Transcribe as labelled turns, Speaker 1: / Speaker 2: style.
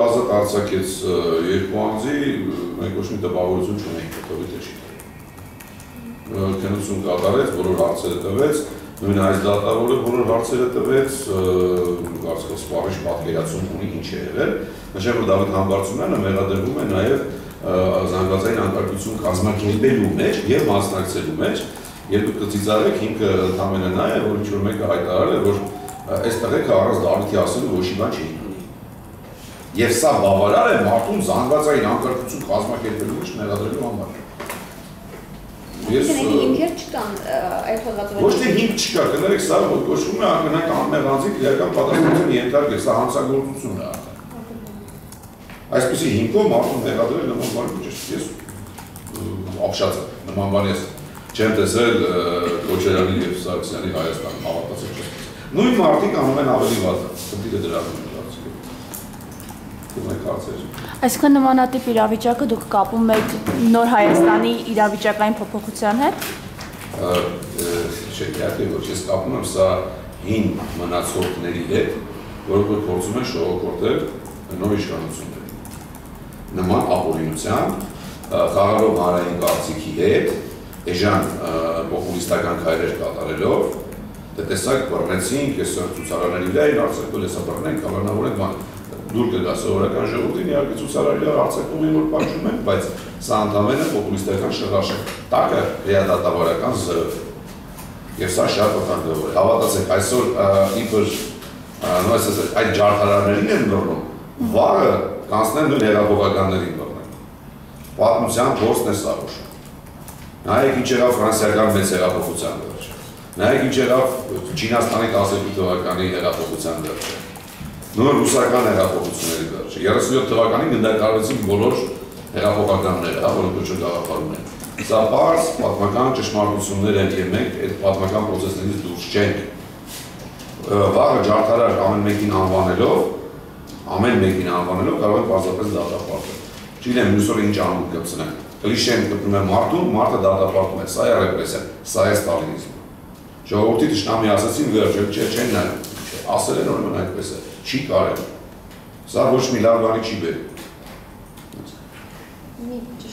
Speaker 1: ազատ արձակեց երկու անձի, մենք ոչ մի տպավորություն չունենք, հետո թե չի։ Քննություն կատարեց, բոլոր հարցերը տվեց, նույն այս դատավորը բոլոր հարցերը տվեց, կարծես սպառիչ պատկերացում ունի ինչ է եղել, նշեմ, որ Դավիթ Համբարձումյանը մեղադրվում է նաև զանգվածային անկարգություն կազմակերպելու մեջ և մասնակցելու մեջ, երբ դուք կծիծաղեք, ինքը ընդամենը նա է, որ ինչ-որ մեկը հայտարարել է, որ այս տղեկը առանց Դավիթի ասելու ոչ մի բան չէին անի։ Եվ սա բավարար է մարդուն զանգվածային անկարգություն կազմակերպելու մեջ մեղադրելու համար։
Speaker 2: Հիմքեր չկան այդ հոդվածով։
Speaker 1: Ոչ թե հիմք չկա, կներեք, սա կոչվում է ակնհայտ անմեղ անձի քրեական պատասխանատվության ենթարկել, սա հանցագործություն է։ Այսպիսի հիմքով մարդուն մեղադրել նման բան ոչ ես ապշած նման բան ես չեմ տեսել Քոչարյանի եւ Սարգսյանի Հայաստանում հավատացեք չեմ։ Նույն մարդիկ անում են ավելի վատ, խնդիրը դրանում է
Speaker 3: Այսինքն նմանատիպ իրավիճակը դուք կապում եք Նոր Հայաստանի իրավիճակային փոփոխության հետ։
Speaker 1: Չէ, իհարկե ոչ, ես կապում եմ սա հին մնացորդների հետ, որոնք փորձում են շողոքորթել նոր իշխանություններին։ Նման ապօրինությամբ խաղալով հանրային կարծիքի հետ, էժան պոպուլիստական քայլեր կատարելով, դե տեսակ բռնեցինք, այսօր ցուցարարների վրա են արձակվել, հեսա բռնենք, կալանավորենք բան։ Դուր կգա սովորական ժողովրդին, իհարկե ցուցարարները արձակում են, որ պատժում են, բայց սա ընդամենը պոպուլիստական շղարշ է։ Տակը ռեադատավարական զրով։ Եվ սա շատ վտանգավոր է։ Հավատացեք, այսօր իբր այդ ջարդարարներին են բռնում, վաղը կանցնեն նույն հեղափոխականներին բռնեն։ Պատմության փորձն է սա ուշ։ Նայեք ինչ եղավ ֆրանսիական մեծ հեղափոխության վերջը։ Նայեք ինչ եղավ Չինաստանի 12 թվականի հեղափոխության վերջը։ Նոր ռուսական հեղափոխությունների վերջը։ 37 թվականին գնդակահարեցին բոլոր հեղափոխականները, որոնք ոչ գաղափարում են։ Սա պարզ պատմական ճշմարտություններ են եւ մենք այդ պատմական process-ներից դուրս չենք։ Վաղը ջարդարար ամեն մեկին անվանելով կարող են պարզապես դատապարտել։ Չգիտեմ, մյուս օրը ինչ անում կպցնեն։ Կլիշեն կպնում է մարդուն, մարդը դատապարտում է, սա է ռեպրեսիա, սա է ստալինիզմը։ Ժողովրդի թշնամի ասացին վերջը, չեն նայում, ասել են ուրեմն այդպես է, չի կարել։ Սա ոչ մի լավ բանի չի բերում։